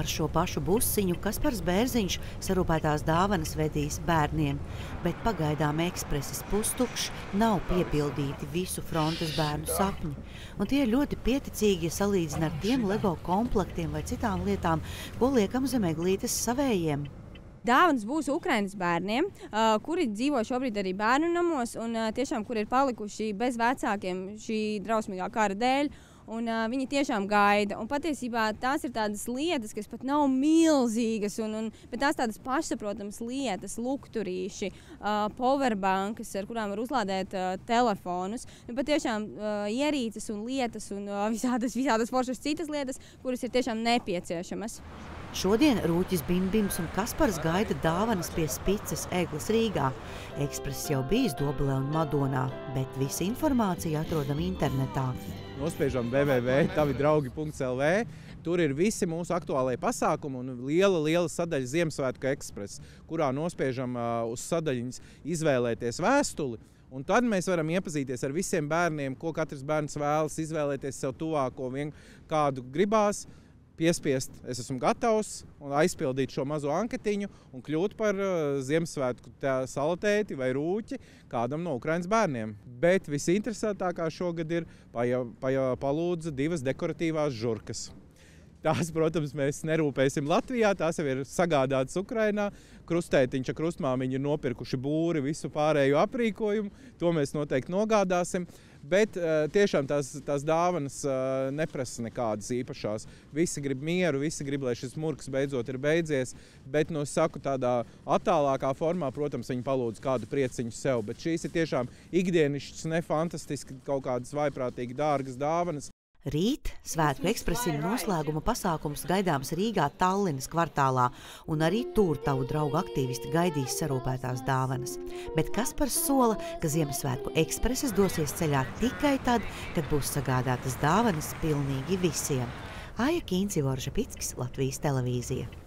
ar šo pašu busiņu Kaspars Bērziņš sarūpētās dāvanas vedīs bērniem, bet pagaidām ekspreses pustukšs, nav piepildīti visu frontes bērnu sapņi. Un tie ir ļoti pieticīgi, ja salīdzina ar tiem LEGO komplektiem vai citām lietām, ko liekam zem eglītes savējiem. Dāvanas būs Ukrainas bērniem, kuri dzīvo šobrīd arī bērnu namos un tiešām, kuri ir palikuši bez vecākiem šī drausmīgā kara dēļ. Un viņi tiešām gaida. Un patiesībā tās ir tādas lietas, kas pat nav milzīgas, bet tās tādas pašsaprotamas lietas, lukturīši, powerbankas, ar kurām var uzlādēt telefonus. Patiešām ierīces un lietas un visādas foršas citas lietas, kuras ir tiešām nepieciešamas. Šodien Rūķis Bimbims un Kaspars gaida dāvanas pie Spicas egles Rīgā. Ekspress jau bijis Dobelē un Madonā, bet visa informācija atrodam internetā. Nospiežam www.tavidraugi.lv. Tur ir visi mūsu aktuālajie pasākumi un liela sadaļa Ziemassvētku ekspress, kurā nospiežam uz sadaļiņas izvēlēties vēstuli. Un tad mēs varam iepazīties ar visiem bērniem, ko katrs bērns vēlas, izvēlēties sev tuvāko, kādu gribās. Piespiest, es esmu gatavs un aizpildīt šo mazo anketiņu un kļūt par Ziemassvētku salatēti vai rūķi kādam no Ukrainas bērniem. Bet visinteresantākā šogad ir palūdza 2 dekoratīvās žurkas. Tās, protams, mēs nerūpēsim Latvijā, tās jau ir sagādātas Ukrainā. Krustētiņš ar krustmāmiņu ir nopirkuši būri, visu pārējo aprīkojumu, to mēs noteikti nogādāsim. Bet tiešām tās dāvanas neprasa nekādas īpašās. Visi grib mieru, visi grib, lai šis murgs beidzot ir beidzies. Bet, saku, tādā attālākā formā, protams, viņi palūdz kādu prieciņu sev. Bet šīs ir tiešām ikdienišķas, ne fantastiski kaut kādas vaiprātīgi dārgas dāvanas. Rīt Svētku ekspresim noslēguma pasākums gaidāms Rīgā Tallinas kvartālā, un arī tur tavu draugu aktīvisti gaidīs sarūpētās dāvanas. Bet Kaspars sola, ka Ziemassvētku ekspreses dosies ceļā tikai tad, kad būs sagādātas dāvanas pilnīgi visiem. Aija Kīnci, Vorža Pickis, Latvijas televīzija.